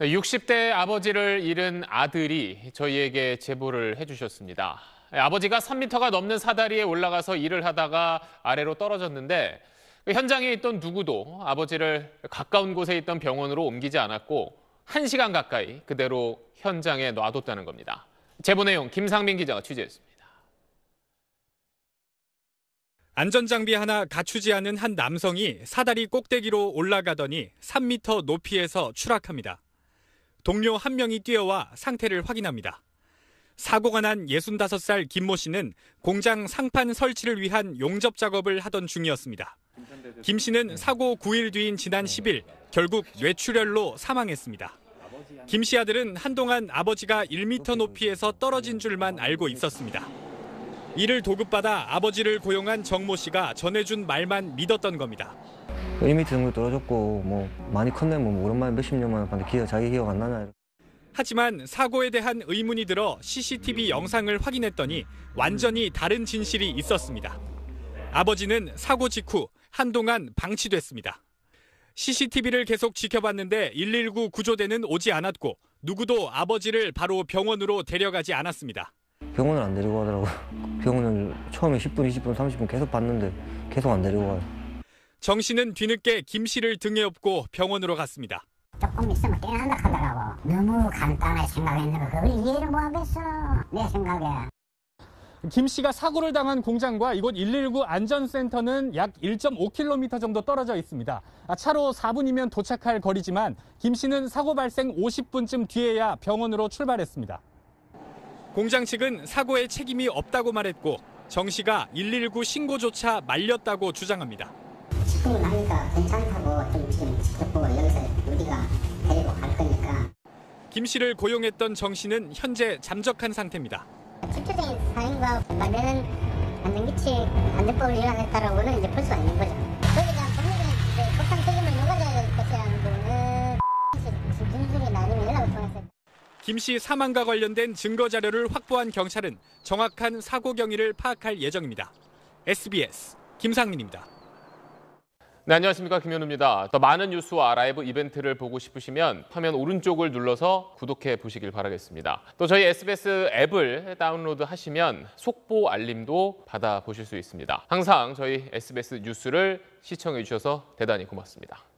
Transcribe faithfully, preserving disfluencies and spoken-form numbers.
육십 대 아버지를 잃은 아들이 저희에게 제보를 해주셨습니다. 아버지가 삼 미터가 넘는 사다리에 올라가서 일을 하다가 아래로 떨어졌는데 현장에 있던 누구도 아버지를 가까운 곳에 있던 병원으로 옮기지 않았고 한 시간 가까이 그대로 현장에 놔뒀다는 겁니다. 제보 내용 김상민 기자가 취재했습니다. 안전장비 하나 갖추지 않은 한 남성이 사다리 꼭대기로 올라가더니 삼 미터 높이에서 추락합니다. 동료 한 명이 뛰어와 상태를 확인합니다. 사고가 난 예순다섯 살 김모 씨는 공장 상판 설치를 위한 용접 작업을 하던 중이었습니다. 김 씨는 사고 구 일 뒤인 지난 십 일 결국 뇌출혈로 사망했습니다. 김 씨 아들은 한동안 아버지가 일 미터 높이에서 떨어진 줄만 알고 있었습니다. 이를 도급받아 아버지를 고용한 정모 씨가 전해준 말만 믿었던 겁니다. 일 미터 정도 떨어졌고 뭐 많이 컸네, 뭐 오랜만에 몇십 년 만에 봤는데 기억, 자기 기억 안 나냐. 하지만 사고에 대한 의문이 들어 씨씨티비 영상을 확인했더니 완전히 다른 진실이 있었습니다. 아버지는 사고 직후 한동안 방치됐습니다. 씨씨티비를 계속 지켜봤는데 일일구 구조대는 오지 않았고 누구도 아버지를 바로 병원으로 데려가지 않았습니다. 병원을 안 데리고 가더라고요. 병원을 처음에 십 분, 이십 분, 삼십 분 계속 봤는데 계속 안 데리고 가요. 정 씨는 뒤늦게 김 씨를 등에 업고 병원으로 갔습니다. 조금 있으면 깨어난다 하더라고. 너무 간단하게 생각했는데 그걸 이해를 못하겠어, 내 생각에. 김 씨가 사고를 당한 공장과 이곳 일일구 안전센터는 약 일 점 오 킬로미터 정도 떨어져 있습니다. 차로 사 분이면 도착할 거리지만 김 씨는 사고 발생 오십 분쯤 뒤에야 병원으로 출발했습니다. 공장 측은 사고에 책임이 없다고 말했고 정 씨가 일일구 신고조차 말렸다고 주장합니다. 시키고 나니까 괜찮다고 좀 지금 지켜보고 여기서 우리가 데리고 갈 거니까. 김 씨를 고용했던 정 씨는 현재 잠적한 상태입니다. 실질적인 사인과 관련은 안전기치 안전법을 위반했다라고는 이제 볼 수가 있는 거죠. 거기에 대한 법률적인 법상 책임을 누가 져야 될 것이라는 부분은 진술이 나중에 연락을 통해서. 김 씨 사망과 관련된 증거 자료를 확보한 경찰은 정확한 사고 경위를 파악할 예정입니다. 에스비에스 김상민입니다. 네, 안녕하십니까, 김현우입니다. 더 많은 뉴스와 라이브 이벤트를 보고 싶으시면 화면 오른쪽을 눌러서 구독해 보시길 바라겠습니다. 또 저희 에스비에스 앱을 다운로드하시면 속보 알림도 받아보실 수 있습니다. 항상 저희 에스비에스 뉴스를 시청해 주셔서 대단히 고맙습니다.